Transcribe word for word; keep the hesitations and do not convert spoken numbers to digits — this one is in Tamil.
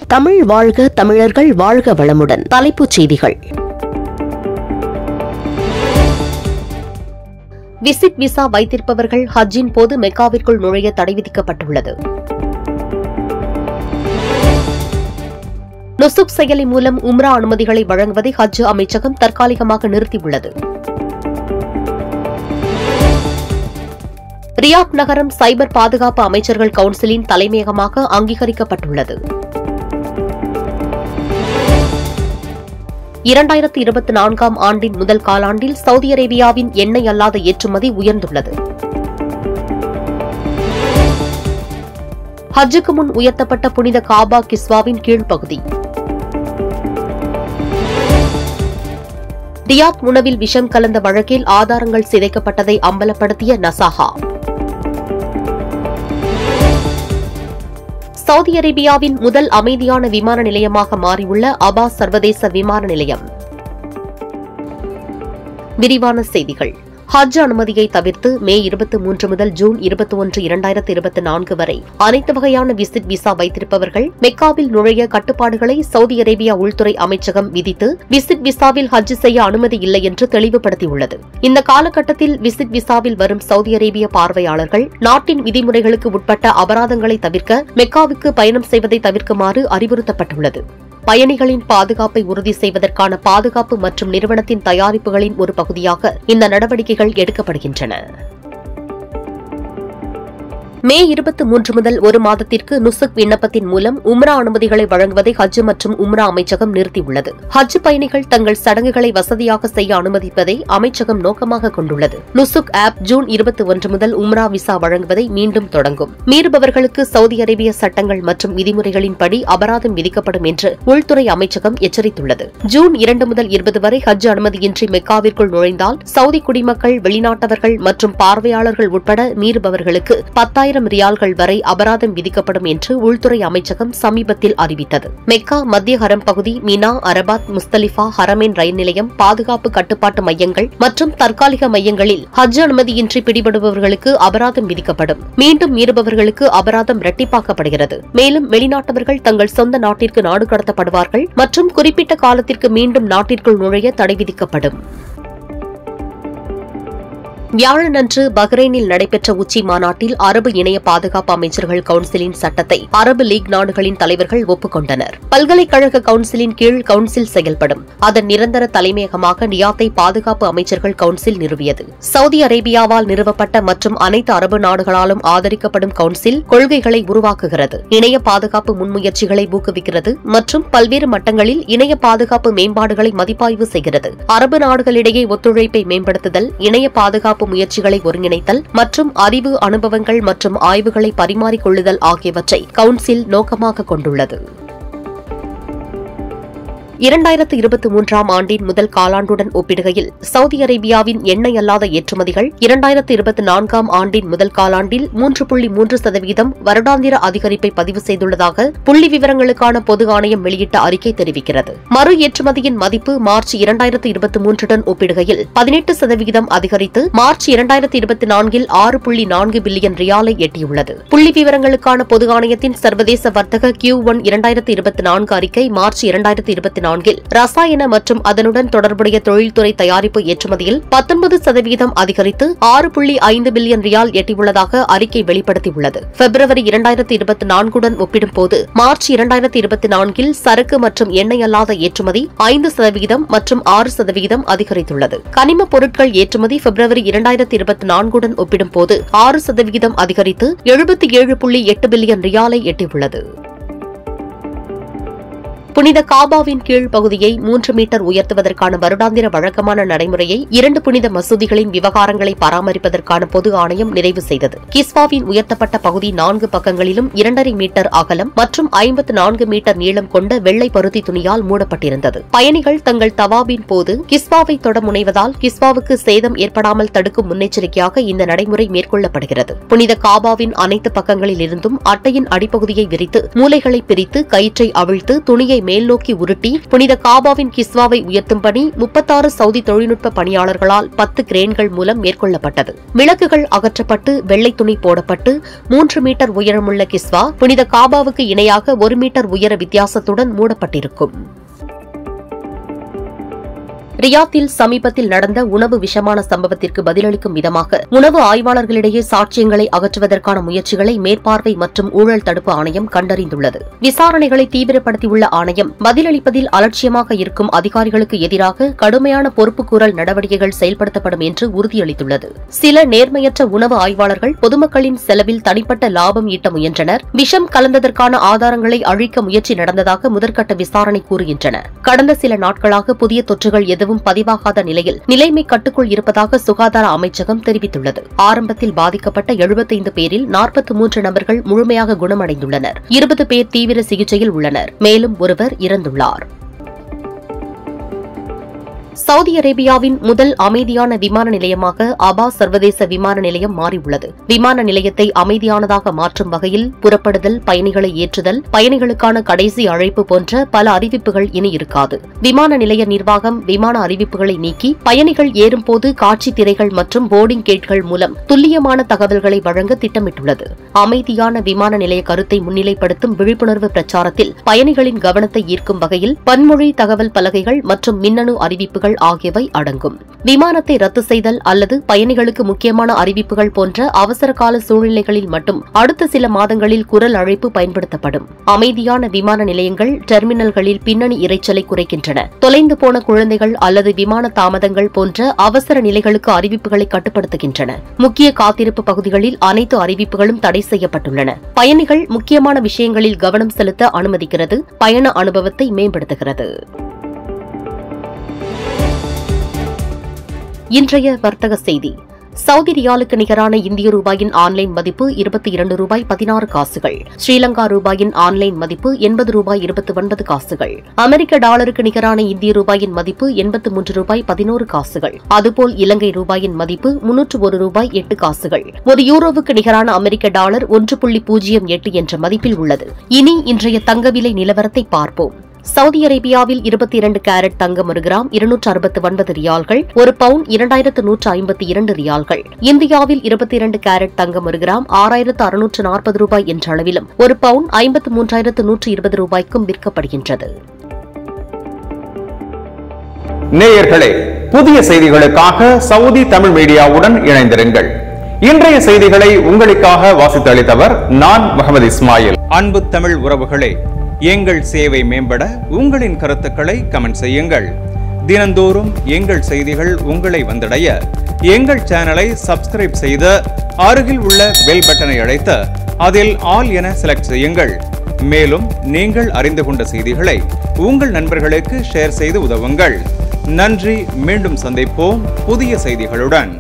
தமிழ் வாழ்க, தமிழர்கள் வாழ்க வளமுடன். தலைப்புச் செய்திகள். விசிட் விசா வைத்திருப்பவர்கள் ஹஜ்ஜின் போது மெக்காவிற்குள் நுழைய தடை விதிக்கப்பட்டுள்ளது. நுசுக் செயலி மூலம் உம்ரா அனுமதிகளை வழங்குவதை ஹஜ் அமைச்சகம் தற்காலிகமாக நிறுத்தியுள்ளது. ரியாத் நகரம் சைபர் பாதுகாப்பு அமைச்சர்கள் கவுன்சிலின் தலைமையகமாக அங்கீகரிக்கப்பட்டுள்ளது. இரண்டாயிரத்து இருபத்தி நான்காம் ஆண்டின் முதல் காலாண்டில் சவுதி அரேபியாவின் எண்ணெய் அல்லாத ஏற்றுமதி உயர்ந்துள்ளது. ஹஜ்ஜுக்கு முன் உயர்த்தப்பட்ட புனித காபா கிஸ்வாவின் கீழ்ப்பகுதி. ரியாத் உணவில் விஷம் கலந்த வழக்கில் ஆதாரங்கள் சிதைக்கப்பட்டதை அம்பலப்படுத்திய நசாஹா. சவுதி அரேபியாவின் முதல் அமைதியான விமான நிலையமாக மாறியுள்ள அபாஸ் சர்வதேச விமான நிலையம். விரிவான செய்திகள். ஹஜ் அனுமதியை தவிர்த்து மே இருபத்தி மூன்று முதல் ஜூன் இருபத்தி ஒன்று இரண்டாயிரத்து இருபத்தி நான்கு வரை அனைத்து வகையான விசிட் விசா வைத்திருப்பவர்கள் மெக்காவில் நுழைய கட்டுப்பாடுகளை சவுதி அரேபியா உள்துறை அமைச்சகம் விதித்து விசிட் விசாவில் ஹஜ் செய்ய அனுமதி இல்லை என்று தெளிவுபடுத்தியுள்ளது. இந்த காலகட்டத்தில் விசிட் விசாவில் வரும் சவுதி அரேபிய பார்வையாளர்கள் நாட்டின் விதிமுறைகளுக்கு உட்பட்ட அபராதங்களை தவிர்க்க மெக்காவுக்கு பயணம் செய்வதை தவிர்க்குமாறு அறிவுறுத்தப்பட்டுள்ளது. பயணிகளின் பாதுகாப்பை உறுதி செய்வதற்கான பாதுகாப்பு மற்றும் நிறுவனத்தின் தயாரிப்புகளின் ஒரு பகுதியாக இந்த நடவடிக்கைகள் எடுக்கப்படுகின்றன. மே இருபத்தி மூன்று முதல் ஒரு மாதத்திற்கு நுசுக் விண்ணப்பத்தின் மூலம் உம்ரா அனுமதிகளை வழங்குவதை ஹஜ் மற்றும் உம்ரா அமைச்சகம் நிறுத்தியுள்ளது. ஹஜ் பயணிகள் தங்கள் சடங்குகளை வசதியாக செய்ய அனுமதிப்பதை அமைச்சகம் நோக்கமாக கொண்டுள்ளது. நுசுக் ஆப் ஜூன் இருபத்தி ஒன்று முதல் உம்ரா விசா வழங்குவதை மீண்டும் தொடங்கும். மீறுபவர்களுக்கு சவுதி அரேபிய சட்டங்கள் மற்றும் விதிமுறைகளின்படி அபராதம் விதிக்கப்படும் என்று உள்துறை அமைச்சகம் எச்சரித்துள்ளது. ஜூன் இரண்டு முதல் இருபது வரை ஹஜ் அனுமதியின்றி மெக்காவிற்குள் நுழைந்தால் சவுதி குடிமக்கள், வெளிநாட்டவர்கள் மற்றும் பார்வையாளர்கள் உட்பட மீறுபவர்களுக்கு பத்தாயிரம் ரியால்கள் வரை அபராதம் விதிக்கப்படும் என்று உள்துறை அமைச்சகம் சமீபத்தில் அறிவித்தது. மெக்கா, மத்திய ஹரம் பகுதி, Mina, Arafat, Muzdalifah, Haramain rail நிலையம், பாதுகாப்பு கட்டுப்பாட்டு மையங்கள் மற்றும் தற்காலிக மையங்களில் ஹஜ் அனுமதியின்றி பிடிபடுபவர்களுக்கு அபராதம் விதிக்கப்படும். மீண்டும் மீறுபவர்களுக்கு அபராதம் இரட்டிப்பாக்கப்படுகிறது. மேலும் வெளிநாட்டவர்கள் தங்கள் சொந்த நாட்டிற்கு நாடு கடத்தப்படுவார்கள் மற்றும் குறிப்பிட்ட காலத்திற்கு மீண்டும் நாட்டிற்குள் நுழைய தடை விதிக்கப்படும். வியாழனன்று பஹ்ரைனில் நடைபெற்ற உச்சி மாநாட்டில் அரபு இணைய பாதுகாப்பு அமைச்சர்கள் கவுன்சிலின் சட்டத்தை அரபு லீக் நாடுகளின் தலைவர்கள் ஒப்புக்கொண்டனர். பல்கலைக்கழக கவுன்சிலின் கீழ் கவுன்சில் செயல்படும். அதன் நிரந்தர தலைமையகமாக ரியாத்தை பாதுகாப்பு அமைச்சர்கள் கவுன்சில் நிறுவியது. சவுதி அரேபியாவால் நிறுவப்பட்ட மற்றும் அனைத்து அரபு நாடுகளாலும் ஆதரிக்கப்படும் கவுன்சில் கொள்கைகளை உருவாக்குகிறது, இணைய பாதுகாப்பு முன்முயற்சிகளை ஊக்குவிக்கிறது மற்றும் பல்வேறு மட்டங்களில் இணைய பாதுகாப்பு மேம்பாடுகளை மதிப்பாய்வு செய்கிறது. அரபு நாடுகளிடையே ஒத்துழைப்பை மேம்படுத்துதல், இணைய பாதுகாப்பு முயற்சிகளை ஒருங்கிணைத்தல் மற்றும் அறிவு, அனுபவங்கள் மற்றும் ஆய்வுகளை பரிமாறிக்கொள்ளுதல் ஆகியவற்றை கவுன்சில் நோக்கமாக கொண்டுள்ளது. இரண்டாயிரத்து இருபத்தி மூன்றாம் ஆண்டின் முதல் காலாண்டுடன் ஒப்பிடுகையில் சவுதி அரேபியாவின் எண்ணெய் அல்லாத ஏற்றுமதிகள் இரண்டாயிரத்து இருபத்தி நான்காம் ஆண்டின் முதல் காலாண்டில் மூன்று புள்ளி மூன்று சதவீதம் வருடாந்திர அதிகரிப்பை பதிவு செய்துள்ளதாக புள்ளி விவரங்களுக்கான பொது ஆணையம் வெளியிட்ட அறிக்கை தெரிவிக்கிறது. மறு ஏற்றுமதியின் மதிப்பு மார்ச் இரண்டாயிரத்து இருபத்தி மூன்றுடன் ஒப்பிடுகையில் பதினெட்டு சதவீதம் அதிகரித்து மார்ச் இரண்டாயிரத்து இருபத்தி நான்கில் ஆறு புள்ளி நான்கு பில்லியன் ரியாலை எட்டியுள்ளது. புள்ளி விவரங்களுக்கான பொது ஆணையத்தின் சர்வதேச வர்த்தக கியூ ஒன் இரண்டாயிரத்து இருபத்தி நான்கு அறிக்கை மார்ச் இரண்டாயிரத்து இருபத்தி நான்கில் ரசாயன மற்றும் அதனுடன் தொடர்புடைய தொழில்துறை தயாரிப்பு ஏற்றுமதியில் பத்தொன்பது சதவீதம் அதிகரித்து ஆறு புள்ளி ஐந்து பில்லியன் ரியால் எட்டியுள்ளதாக அறிக்கை வெளிப்படுத்தியுள்ளது. பிப்ரவரி இரண்டாயிரத்து இருபத்தி நான்குடன் ஒப்பிடும்போது மார்ச் இரண்டாயிரத்து இருபத்தி நான்கில் சரக்கு மற்றும் எண்ணெய் அல்லாத ஏற்றுமதி ஐந்து சதவீதம் மற்றும் ஆறு சதவீதம் அதிகரித்துள்ளது. கனிம பொருட்கள் ஏற்றுமதி பிப்ரவரி இரண்டாயிரத்து இருபத்தி நான்குடன் ஒப்பிடும்போது ஆறு சதவீதம் அதிகரித்து எழுபத்தி ஏழு புள்ளி எட்டு பில்லியன் ரியாலை எட்டியுள்ளது. புனித காபாவின் கீழ் பகுதியை மூன்று மீட்டர் உயர்த்துவதற்கான வருடாந்திர வழக்கமான நடைமுறையை இரண்டு புனித மசூதிகளின் விவகாரங்களை பராமரிப்பதற்கான பொது ஆணையம் நிறைவு செய்தது. கிஸ்வாவின் உயர்த்தப்பட்ட பகுதி நான்கு பக்கங்களிலும் இரண்டரை மீட்டர் அகலம் மற்றும் ஐம்பத்து நான்கு மீட்டர் நீளம் கொண்ட வெள்ளை பருத்தி துணியால் மூடப்பட்டிருந்தது. பயணிகள் தங்கள் தவாபின் போது கிஸ்வாவை தொட முனைவதால் கிஸ்வாவுக்கு சேதம் ஏற்படாமல் தடுக்கும் முன்னெச்சரிக்கையாக இந்த நடைமுறை மேற்கொள்ளப்படுகிறது. புனித காபாவின் அனைத்து பக்கங்களில் இருந்தும் அட்டையின் அடிப்பகுதியை விரித்து மூலைகளை பிரித்து கயிற்றை அவிழ்த்து துணியை மேல்நோக்கி உருட்டி புனித காபாவின் கிஸ்வாவை உயர்த்தும் பணி முப்பத்தாறு சவுதி தொழில்நுட்ப பணியாளர்களால் பத்து கிரேன்கள் மூலம் மேற்கொள்ளப்பட்டது. விளக்குகள் அகற்றப்பட்டு வெள்ளை துணி போடப்பட்டு மூன்று மீட்டர் உயரமுள்ள கிஸ்வா புனித காபாவுக்கு இணையாக ஒரு மீட்டர் உயர வித்தியாசத்துடன் மூடப்பட்டிருக்கும். ரியாத்தில் சமீபத்தில் நடந்த உணவு விஷமான சம்பவத்திற்கு பதிலளிக்கும் விதமாக உணவு ஆய்வாளர்களிடையே சாட்சியங்களை அகற்றுவதற்கான முயற்சிகளை மேற்பார்வை மற்றும் ஊழல் தடுப்பு ஆணையம் கண்டறிந்துள்ளது. விசாரணைகளை தீவிரப்படுத்தியுள்ள ஆணையம் பதிலளிப்பதில் அலட்சியமாக இருக்கும் அதிகாரிகளுக்கு எதிராக கடுமையான பொறுப்புக்கூறல் நடவடிக்கைகள் செயல்படுத்தப்படும் என்று உறுதியளித்துள்ளது. சில நேர்மையற்ற உணவு ஆய்வாளர்கள் பொதுமக்களின் செலவில் தனிப்பட்ட லாபம் ஈட்ட முயன்றனர். விஷம் கலந்ததற்கான ஆதாரங்களை அழிக்க முயற்சி நடந்ததாக முதற்கட்ட விசாரணை கூறுகின்றன. கடந்த சில நாட்களாக புதிய தொற்றுகள் எதுவும் பதிவாகாத நிலையில் நிலைமை கட்டுக்குள் இருப்பதாக சுகாதார அமைச்சகம் தெரிவித்துள்ளது. ஆரம்பத்தில் பாதிக்கப்பட்ட எழுபத்தைந்து பேரில் நாற்பத்தி மூன்று நபர்கள் முழுமையாக குணமடைந்துள்ளனர். இருபது பேர் தீவிர சிகிச்சையில் உள்ளனர். மேலும் ஒருவர் இறந்துள்ளார். சவுதி அரேபியாவின் முதல் அமைதியான விமான நிலையமாக அபா சர்வதேச விமான நிலையம் மாறியுள்ளது. விமான நிலையத்தை அமைதியானதாக மாற்றும் வகையில் புறப்படுதல், பயணிகளை ஏற்றுதல், பயணிகளுக்கான கடைசி அழைப்பு போன்ற பல அறிவிப்புகள் இனி இருக்காது. விமான நிலைய நிர்வாகம் விமான அறிவிப்புகளை நீக்கி பயணிகள் ஏறும்போது காட்சி திரைகள் மற்றும் போர்டிங் கேட்கள் மூலம் துல்லியமான தகவல்களை வழங்க திட்டமிட்டுள்ளது. அமைதியான விமான நிலைய கருத்தை முன்னிலைப்படுத்தும் விழிப்புணர்வு பிரச்சாரத்தில் பயணிகளின் கவனத்தை ஈர்க்கும் வகையில் பன்மொழி தகவல் பலகைகள் மற்றும் மின்னணு அறிவிப்புகள் ஆகியவை அடங்கும். விமானத்தை ரத்து செய்தல் அல்லது பயணிகளுக்கு முக்கியமான அறிவிப்புகள் போன்ற அவசர கால சூழ்நிலைகளில் மட்டும் அடுத்த சில மாதங்களில் குரல் அழைப்பு பயன்படுத்தப்படும். அமைதியான விமான நிலையங்கள் டெர்மினல்களில் பின்னணி இரைச்சலை குறைக்கின்றன. தொலைந்து போன குழந்தைகள் அல்லது விமான தாமதங்கள் போன்ற அவசர நிலைகளுக்கு அறிவிப்புகளை கட்டுப்படுத்துகின்றன. முக்கிய காத்திருப்பு பகுதிகளில் அனைத்து அறிவிப்புகளும் தடை செய்யப்பட்டுள்ளன. பயணிகள் முக்கியமான விஷயங்களில் கவனம் செலுத்த அனுமதிக்கிறது. பயண அனுபவத்தை மேம்படுத்துகிறது. இன்றைய வர்த்தக செய்தி. சவுதி ரியாலுக்கு நிகரான இந்திய ரூபாயின் ஆன்லைன் மதிப்பு இருபத்தி இரண்டு ரூபாய் பதினாறு காசுகள். ஸ்ரீலங்கா ரூபாயின் ஆன்லைன் மதிப்பு எண்பது ரூபாய் இருபத்தி ஒன்பது காசுகள். அமெரிக்க டாலருக்கு நிகரான இந்திய ரூபாயின் மதிப்பு எண்பத்தி மூன்று ரூபாய் பதினோரு காசுகள். அதுபோல் இலங்கை ரூபாயின் மதிப்பு முன்னூற்று ஒரு ரூபாய் எட்டு காசுகள். ஒரு யூரோவுக்கு நிகரான அமெரிக்க டாலர் ஒன்று புள்ளி பூஜ்ஜியம் எட்டு என்ற மதிப்பில் உள்ளது. இனி இன்றைய தங்க விலை நிலவரத்தை பார்ப்போம். சவுதி அரேபியாவில் இருபத்தி இரண்டு கேரட் தங்கம் ஒரு கிராம் இருநூற்று அறுபத்தி ஒன்பது ரியால்கள், ஒரு பவுன் இரண்டாயிரத்து நூற்று ஐம்பத்தி இரண்டு ரியால்கள். இந்தியாவில் இருபத்தி இரண்டு கேரட் தங்கம் ஒரு கிராம் ஆறாயிரத்து அறுநூற்று நாற்பது ரூபாய் என்ற அளவிலும், ஒரு பவுன் ஐம்பத்து மூன்றாயிரத்து நூற்று இருபது ரூபாய்க்கும் விற்கப்படுகின்றது. நேயர்களே, புதிய செய்திகளுக்காக சவுதி தமிழ் மீடியாவுடன் இணைந்திருங்கள். இன்றைய செய்திகளை உங்களுக்காக வாசித்து அளித்தவர் நான் முகமது இஸ்மாயில். அன்பு தமிழ் உறவுகளே, எங்கள் சேவை மேம்பட உங்களின் கருத்துக்களை கமெண்ட் செய்யுங்கள். தினந்தோறும் எங்கள் செய்திகள் உங்களை வந்தடைய எங்கள் சேனலை சப்ஸ்கிரைப் செய்து அருகில் உள்ள பெல் பட்டனை அழைத்து அதில் ஆல் என செலக்ட் செய்யுங்கள். மேலும் நீங்கள் அறிந்து கொண்ட செய்திகளை உங்கள் நண்பர்களுக்கு ஷேர் செய்து உதவுங்கள். நன்றி. மீண்டும் சந்திப்போம் புதிய செய்திகளுடன்.